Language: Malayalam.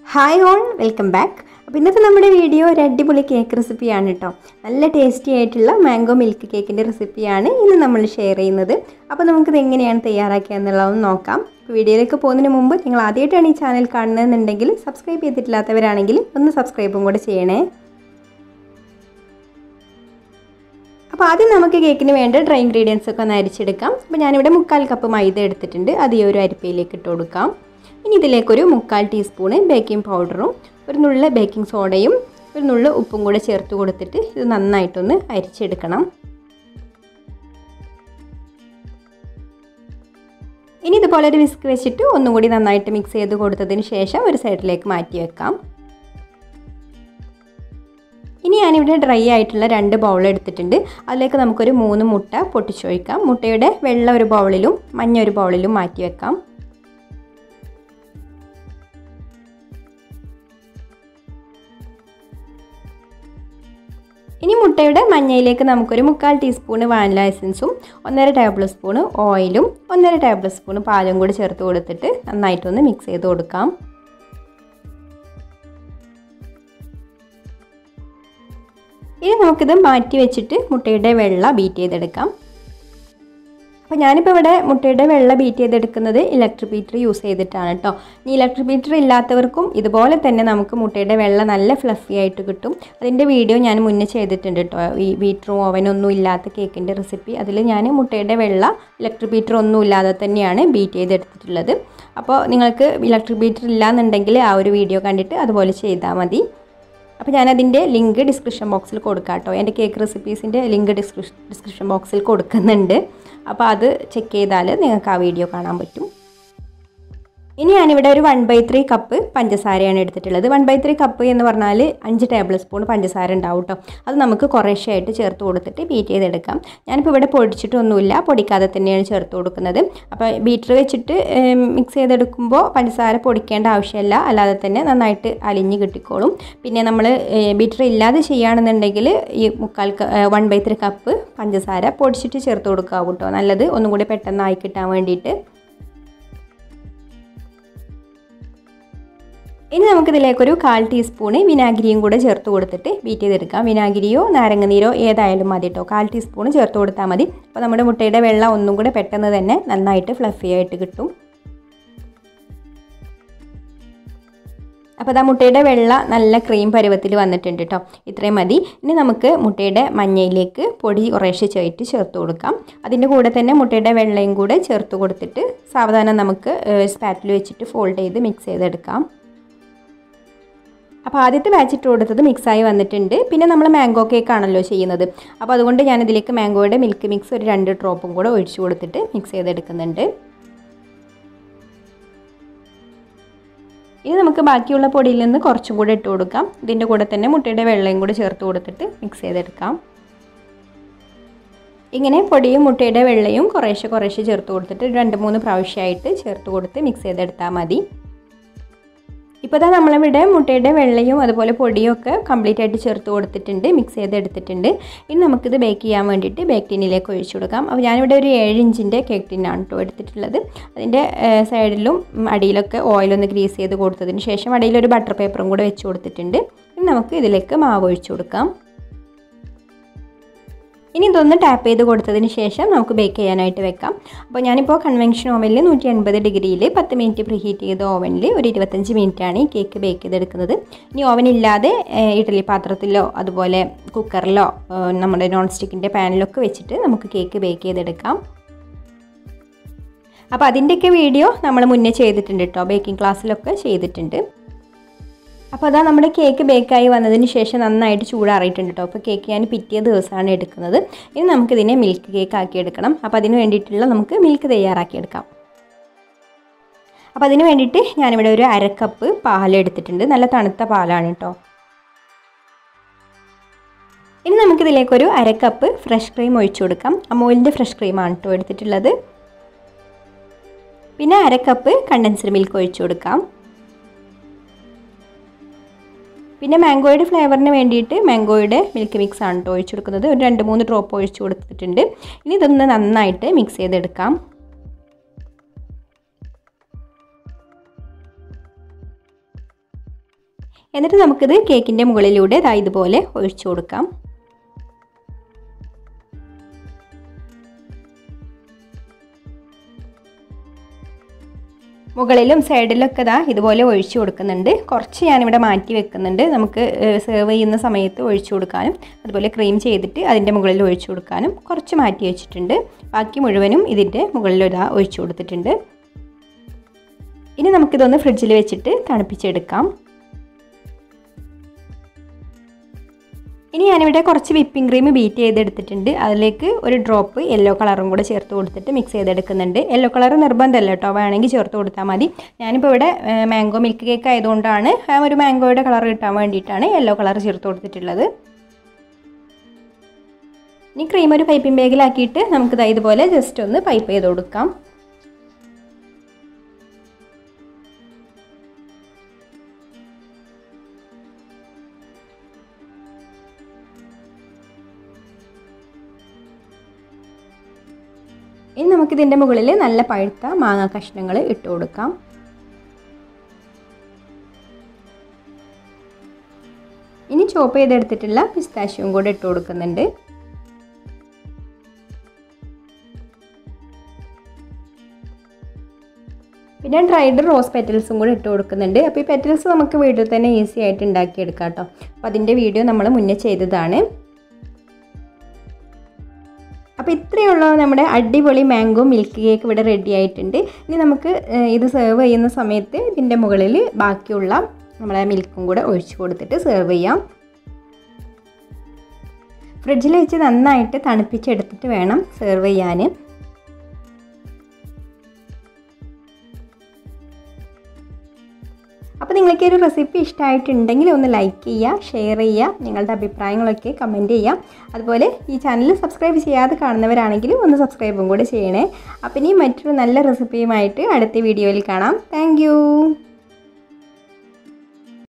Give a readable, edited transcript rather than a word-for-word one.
Hi all, welcome back. അപ്പോൾ ഇന്നത്തെ നമ്മുടെ വീഡിയോ ഒരു അടിപൊളി കേക്ക് റെസിപ്പിയാണ് കേട്ടോ. നല്ല ടേസ്റ്റി ആയിട്ടുള്ള മാംഗോ മിൽക്ക് കേക്കിൻ്റെ റെസിപ്പിയാണ് ഇന്ന് നമ്മൾ ഷെയർ ചെയ്യുന്നത്. അപ്പോൾ നമുക്കിത് എങ്ങനെയാണ് തയ്യാറാക്കുക എന്നുള്ളതൊന്ന് നോക്കാം. വീഡിയോയിലേക്ക് പോകുന്നതിന് മുമ്പ് നിങ്ങൾ ആദ്യമായിട്ടാണ് ഈ ചാനൽ കാണുന്നതെന്നുണ്ടെങ്കിൽ സബ്സ്ക്രൈബ് ചെയ്തിട്ടില്ലാത്തവരാണെങ്കിൽ ഒന്ന് സബ്സ്ക്രൈബും കൂടെ ചെയ്യണേ. അപ്പോൾ ആദ്യം നമുക്ക് കേക്കിന് വേണ്ട ഡ്രൈ ഇൻഗ്രീഡിയൻസ് ഒക്കെ ഒന്ന് അരിച്ചെടുക്കാം. അപ്പോൾ ഞാനിവിടെ 1/4 കപ്പ് മൈദ എടുത്തിട്ടുണ്ട്. അത് ഈ ഒരു അരിപ്പയിലേക്ക് ഇട്ട് കൊടുക്കാം. ഇനി ഇതിലേക്കൊരു 1/4 ടീസ്പൂൺ ബേക്കിംഗ് പൗഡറും ഒരു നുള്ള ബേക്കിംഗ് സോഡയും ഒരു നുള്ള ഉപ്പും കൂടെ ചേർത്ത് കൊടുത്തിട്ട് ഇത് നന്നായിട്ടൊന്ന് അരിച്ചെടുക്കണം. ഇനി ഇതുപോലെ ഒരു വിസ്ക് വെച്ചിട്ട് ഒന്നും കൂടി നന്നായിട്ട് മിക്സ് ചെയ്ത് കൊടുത്തതിന് ശേഷം ഒരു സൈഡിലേക്ക് മാറ്റി വെക്കാം. ഇനി ഞാനിവിടെ ഡ്രൈ ആയിട്ടുള്ള 2 ബൗൾ എടുത്തിട്ടുണ്ട്. അതിലേക്ക് നമുക്കൊരു 3 മുട്ട പൊട്ടിച്ചൊഴിക്കാം. മുട്ടയുടെ വെള്ള ഒരു ബൗളിലും മഞ്ഞ ഒരു ബൗളിലും മാറ്റി വെക്കാം. ഇനി മുട്ടയുടെ മഞ്ഞയിലേക്ക് നമുക്കൊരു 1/4 ടീസ്പൂൺ വാനില എസൻസും 1.5 ടേബിൾ സ്പൂൺ ഓയിലും 1.5 ടേബിൾ സ്പൂൺ പാലും കൂടി ചേർത്ത് കൊടുത്തിട്ട് നന്നായിട്ടൊന്ന് മിക്സ് ചെയ്ത് കൊടുക്കാം. ഇനി നമുക്കിത് മാറ്റി വെച്ചിട്ട് മുട്ടയുടെ വെള്ള ബീറ്റ് ചെയ്തെടുക്കാം. അപ്പോൾ ഞാനിപ്പോൾ ഇവിടെ മുട്ടയുടെ വെള്ള ബീറ്റ് ചെയ്തെടുക്കുന്നത് ഇലക്ട്രിക് ബീറ്റർ യൂസ് ചെയ്തിട്ടാണ് കേട്ടോ. ഈ ഇലക്ട്രിക് ബീറ്റർ ഇല്ലാത്തവർക്കും ഇതുപോലെ തന്നെ നമുക്ക് മുട്ടയുടെ വെള്ള നല്ല ഫ്ലഫി ആയിട്ട് കിട്ടും. അതിൻ്റെ വീഡിയോ ഞാൻ മുന്നേ ചെയ്തിട്ടുണ്ട് കേട്ടോ. ഈ ബീറ്ററും ഓവനൊന്നും ഇല്ലാത്ത കേക്കിൻ്റെ റെസിപ്പി. അതിൽ ഞാൻ മുട്ടയുടെ വെള്ള ഇലക്ട്രിക് ബീറ്റർ ഒന്നും ഇല്ലാതെ തന്നെയാണ് ബീറ്റ് ചെയ്തെടുത്തിട്ടുള്ളത്. അപ്പോൾ നിങ്ങൾക്ക് ഇലക്ട്രിക് ബീറ്റർ ഇല്ലയെന്നുണ്ടെങ്കിൽ ആ ഒരു വീഡിയോ കണ്ടിട്ട് അതുപോലെ ചെയ്താൽ മതി. അപ്പോൾ ഞാനതിൻ്റെ ലിങ്ക് ഡിസ്ക്രിപ്ഷൻ ബോക്സിൽ കൊടുക്കാം കേട്ടോ. എൻ്റെ കേക്ക് റെസിപ്പീസിൻ്റെ ലിങ്ക് ഡിസ്ക്രിപ്ഷൻ ബോക്സിൽ കൊടുക്കുന്നുണ്ട്. അപ്പോൾ അത് ചെക്ക് ചെയ്താൽ നിങ്ങൾക്ക് ആ വീഡിയോ കാണാൻ പറ്റും. ഇനി ഞാനിവിടെ ഒരു 1/3 കപ്പ് പഞ്ചസാരയാണ് എടുത്തിട്ടുള്ളത്. 1/3 കപ്പ് എന്ന് പറഞ്ഞാൽ 5 ടേബിൾ സ്പൂൺ പഞ്ചസാര ഉണ്ടാവും കേട്ടോ. അത് നമുക്ക് കുറേശ്ശെയായിട്ട് ചേർത്ത് കൊടുത്തിട്ട് ബീറ്റ് ചെയ്തെടുക്കാം. ഞാനിപ്പോൾ ഇവിടെ പൊടിച്ചിട്ടൊന്നുമില്ല, പൊടിക്കാതെ തന്നെയാണ് ചേർത്ത് കൊടുക്കുന്നത്. അപ്പോൾ ബീറ്റർ വെച്ചിട്ട് മിക്സ് ചെയ്തെടുക്കുമ്പോൾ പഞ്ചസാര പൊടിക്കേണ്ട ആവശ്യമില്ല, അല്ലാതെ തന്നെ നന്നായിട്ട് അലിഞ്ഞ് കിട്ടിക്കോളും. പിന്നെ നമ്മൾ ബീറ്റർ ഇല്ലാതെ ചെയ്യുകയാണെന്നുണ്ടെങ്കിൽ ഈ 1/3 കപ്പ് പഞ്ചസാര പൊടിച്ചിട്ട് ചേർത്ത് കൊടുക്കാവും കേട്ടോ. നല്ലത് ഒന്നും കൂടി പെട്ടെന്നായി കിട്ടാൻ വേണ്ടിയിട്ട്. ഇനി നമുക്കിതിലേക്കൊരു 1/4 ടീസ്പൂൺ വിനാഗിരിയും കൂടെ ചേർത്ത് കൊടുത്തിട്ട് ബീറ്റ് ചെയ്തെടുക്കാം. വിനാഗിരിയോ നാരങ്ങനീരോ ഏതായാലും മതി കേട്ടോ. 1/4 ടീസ്പൂൺ ചേർത്ത് കൊടുത്താൽ മതി. അപ്പോൾ നമ്മുടെ മുട്ടയുടെ വെള്ളം ഒന്നും കൂടെ പെട്ടെന്ന് തന്നെ നന്നായിട്ട് ഫ്ലഫി ആയിട്ട് കിട്ടും. അപ്പോൾ അതാ മുട്ടയുടെ വെള്ള നല്ല ക്രീം പരുവത്തിൽ വന്നിട്ടുണ്ട് കേട്ടോ. ഇത്രയും മതി. ഇനി നമുക്ക് മുട്ടയുടെ മഞ്ഞയിലേക്ക് പൊടി കുറേശ്ശെ ചേർത്ത് കൊടുക്കാം. അതിൻ്റെ കൂടെ തന്നെ മുട്ടയുടെ വെള്ളയും കൂടെ ചേർത്ത് കൊടുത്തിട്ട് സാവധാനം നമുക്ക് സ്പാറ്റിൽ വെച്ചിട്ട് ഫോൾഡ് ചെയ്ത് മിക്സ് ചെയ്തെടുക്കാം. അപ്പോൾ ആദ്യത്തെ ബാച്ച് ഇട്ട് കൊടുത്തത് മിക്സായി വന്നിട്ടുണ്ട്. പിന്നെ നമ്മൾ മാംഗോ കേക്ക് ആണല്ലോ ചെയ്യുന്നത്. അപ്പോൾ അതുകൊണ്ട് ഞാനിതിലേക്ക് മാംഗോയുടെ മിൽക്ക് മിക്സ് ഒരു 2 ഡ്രോപ്പും കൂടെ ഒഴിച്ചു കൊടുത്തിട്ട് മിക്സ് ചെയ്തെടുക്കുന്നുണ്ട്. ഇനി നമുക്ക് ബാക്കിയുള്ള പൊടിയിൽ നിന്ന് കുറച്ചും കൂടെ ഇട്ട് കൊടുക്കാം. ഇതിൻ്റെ കൂടെ തന്നെ മുട്ടയുടെ വെള്ളയും കൂടെ ചേർത്ത് കൊടുത്തിട്ട് മിക്സ് ചെയ്തെടുക്കാം. ഇങ്ങനെ പൊടിയും മുട്ടയുടെ വെള്ളയും കുറേശ്ശെ ചേർത്ത് കൊടുത്തിട്ട് 2-3 പ്രാവശ്യമായിട്ട് ചേർത്ത് കൊടുത്ത് മിക്സ് ചെയ്തെടുത്താൽ മതി. ഇപ്പോൾ ഇതാ നമ്മളിവിടെ മുട്ടയുടെ വെള്ളയും അതുപോലെ പൊടിയും ഒക്കെ കംപ്ലീറ്റ് ആയിട്ട് ചേർത്ത് കൊടുത്തിട്ടുണ്ട്, മിക്സ് ചെയ്തെടുത്തിട്ടുണ്ട്. ഇനി നമുക്കിത് ബേക്ക് ചെയ്യാൻ വേണ്ടിയിട്ട് ബേക്ക് ടിന്നിലേക്ക് ഒഴിച്ചു കൊടുക്കാം. അപ്പോൾ ഞാനിവിടെ ഒരു 7 ഇഞ്ചിൻ്റെ കേക്ക് ടിന്നാണ് കേട്ടോ എടുത്തിട്ടുള്ളത്. അതിൻ്റെ സൈഡിലും അടിയിലൊക്കെ ഓയിലൊന്ന് ഗ്രീസ് ചെയ്ത് കൊടുത്തതിന് ശേഷം അടിയിലൊരു ബട്ടർ പേപ്പറും കൂടെ വെച്ച് കൊടുത്തിട്ടുണ്ട്. ഇനി നമുക്ക് ഇതിലേക്ക് മാവ് ഒഴിച്ചു കൊടുക്കാം. ഇനി ഇതൊന്ന് ടാപ്പ് ചെയ്ത് കൊടുത്തതിന് ശേഷം നമുക്ക് ബേക്ക് ചെയ്യാനായിട്ട് വെക്കാം. അപ്പോൾ ഞാനിപ്പോൾ കൺവെൻഷൻ ഓവനിൽ 180 ഡിഗ്രിയിൽ 10 മിനിറ്റ് പ്രീ ഹീറ്റ് ചെയ്ത ഓവനിൽ ഒരു 25 മിനിറ്റാണ് ഈ കേക്ക് ബേക്ക് ചെയ്തെടുക്കുന്നത്. ഇനി ഓവനില്ലാതെ ഇഡ്ഡലി പാത്രത്തിലോ അതുപോലെ കുക്കറിലോ നമ്മുടെ നോൺ സ്റ്റിക്കിൻ്റെ പാനിലൊക്കെ വെച്ചിട്ട് നമുക്ക് കേക്ക് ബേക്ക് ചെയ്തെടുക്കാം. അപ്പോൾ അതിൻ്റെയൊക്കെ വീഡിയോ നമ്മൾ മുന്നേ ചെയ്തിട്ടുണ്ട് കേട്ടോ, ബേക്കിംഗ് ക്ലാസ്സിലൊക്കെ ചെയ്തിട്ടുണ്ട്. അപ്പോൾ അതാ നമ്മുടെ കേക്ക് ബേക്കായി വന്നതിന് ശേഷം നന്നായിട്ട് ചൂടാറിയിട്ടുണ്ട് കേട്ടോ. അപ്പോൾ കേക്ക് ഞാൻ പിറ്റേ ദിവസമാണ് എടുക്കുന്നത്. ഇനി നമുക്കിതിനെ മിൽക്ക് കേക്ക് ആക്കി എടുക്കണം. അപ്പോൾ അതിന് വേണ്ടിയിട്ടുള്ള നമുക്ക് മിൽക്ക് തയ്യാറാക്കിയെടുക്കാം. അപ്പോൾ അതിന് വേണ്ടിയിട്ട് ഞാനിവിടെ ഒരു 1/2 കപ്പ് പാലെടുത്തിട്ടുണ്ട്. നല്ല തണുത്ത പാലാണ് കേട്ടോ. ഇനി നമുക്കിതിലേക്കൊരു 1/2 കപ്പ് ഫ്രഷ് ക്രീം ഒഴിച്ചു കൊടുക്കാം. അമൂലിൻ്റെ ഫ്രഷ് ക്രീമാണ് കേട്ടോ എടുത്തിട്ടുള്ളത്. പിന്നെ 1/2 കപ്പ് കണ്ടൻസ്ഡ് മിൽക്ക് ഒഴിച്ചു കൊടുക്കാം. പിന്നെ മാംഗോയുടെ ഫ്ലേവറിന് വേണ്ടിയിട്ട് മാംഗോയുടെ മിൽക്ക് മിക്സ് ആണ് കേട്ടോ ഒഴിച്ചു കൊടുക്കുന്നത്. ഒരു 2-3 ഡ്രോപ്പ് ഒഴിച്ചു കൊടുത്തിട്ടുണ്ട്. ഇനി ഇതൊന്ന് നന്നായിട്ട് മിക്സ് ചെയ്തെടുക്കാം. എന്നിട്ട് നമുക്കിത് കേക്കിൻ്റെ മുകളിലൂടെ ഇതുപോലെ ഒഴിച്ചു കൊടുക്കാം. മുകളിലും സൈഡിലൊക്കെ ഇതുപോലെ ഒഴിച്ചു കൊടുക്കുന്നുണ്ട്. കുറച്ച് ഞാനിവിടെ മാറ്റി വെക്കുന്നുണ്ട്, നമുക്ക് സെർവ് ചെയ്യുന്ന സമയത്ത് ഒഴിച്ചു കൊടുക്കാനും അതുപോലെ ക്രീം ചെയ്തിട്ട് അതിൻ്റെ മുകളിൽ ഒഴിച്ചു കൊടുക്കാനും കുറച്ച് മാറ്റി വെച്ചിട്ടുണ്ട്. ബാക്കി മുഴുവനും ഇതിൻ്റെ മുകളിൽ ഒഴിച്ചു കൊടുത്തിട്ടുണ്ട്. ഇനി നമുക്കിതൊന്ന് ഫ്രിഡ്ജിൽ വെച്ചിട്ട് തണുപ്പിച്ചെടുക്കാം. ഇനി ഞാനിവിടെ കുറച്ച് വിപ്പിംഗ് ക്രീം ബീറ്റ് ചെയ്തെടുത്തിട്ടുണ്ട്. അതിലേക്ക് ഒരു ഡ്രോപ്പ് യെല്ലോ കളറും കൂടെ ചേർത്ത് കൊടുത്തിട്ട് മിക്സ് ചെയ്തെടുക്കുന്നുണ്ട്. യെല്ലോ കളർ നിർബന്ധമല്ല കേട്ടോ, വേണമെങ്കിൽ ചേർത്ത് കൊടുത്താൽ മതി. ഞാനിപ്പോൾ ഇവിടെ മാംഗോ മിൽക്ക് കേക്ക് ആയതുകൊണ്ടാണ് ഒരു മാംഗോയുടെ കളർ കിട്ടാൻ വേണ്ടിയിട്ടാണ് യെല്ലോ കളർ ചേർത്ത് കൊടുത്തിട്ടുള്ളത്. ഇനി ക്രീം ഒരു പൈപ്പിംഗ് ബാഗിലാക്കിയിട്ട് നമുക്ക് ഇതുപോലെ ജസ്റ്റ് ഒന്ന് പൈപ്പ് ചെയ്ത് കൊടുക്കാം. ഇനി നമുക്കിതിൻ്റെ മുകളിൽ നല്ല പഴുത്ത മാങ്ങ കഷ്ണങ്ങൾ ഇട്ട് കൊടുക്കാം. ഇനി ചോപ്പ് ചെയ്തെടുത്തിട്ടുള്ള പിസ്താഷ്യം കൂടെ ഇട്ട് കൊടുക്കുന്നുണ്ട്. പിന്നെ ഡ്രൈഡ് റോസ് പെറ്റൽസും കൂടെ ഇട്ട് കൊടുക്കുന്നുണ്ട്. അപ്പോൾ ഈ പെറ്റൽസ് നമുക്ക് വീട്ടിൽ തന്നെ ഈസി ആയിട്ട് ഉണ്ടാക്കിയെടുക്കാം കേട്ടോ. അപ്പോൾ അതിൻ്റെ വീഡിയോ നമ്മൾ മുന്നേ ചെയ്തതാണ്. അപ്പോൾ ഇത്രയുള്ള നമ്മുടെ അടിപൊളി മാംഗോ മിൽക്ക് കേക്ക് ഇവിടെ റെഡി ആയിട്ടുണ്ട്. ഇനി നമുക്ക് ഇത് സെർവ് ചെയ്യുന്ന സമയത്ത് ഇതിൻ്റെ മുകളിൽ ബാക്കിയുള്ള നമ്മളെ മിൽക്കും കൂടെ ഒഴിച്ചു കൊടുത്തിട്ട് സെർവ് ചെയ്യാം. ഫ്രിഡ്ജിൽ വെച്ച് നന്നായിട്ട് തണുപ്പിച്ചെടുത്തിട്ട് വേണം സെർവ് ചെയ്യാൻ. അപ്പോൾ നിങ്ങൾക്ക് ഒരു റെസിപ്പി ഇഷ്ടമായിട്ടുണ്ടെങ്കിൽ ഒന്ന് ലൈക്ക് ചെയ്യുക, ഷെയർ ചെയ്യുക, നിങ്ങളുടെ അഭിപ്രായങ്ങളൊക്കെ കമൻറ്റ് ചെയ്യുക. അതുപോലെ ഈ ചാനൽ സബ്സ്ക്രൈബ് ചെയ്യാതെ കാണുന്നവരാണെങ്കിൽ ഒന്ന് സബ്സ്ക്രൈബും കൂടെ ചെയ്യണേ. അപ്പോൾ ഇനി മറ്റൊരു നല്ല റെസിപ്പിയുമായിട്ട് അടുത്ത വീഡിയോയിൽ കാണാം. താങ്ക്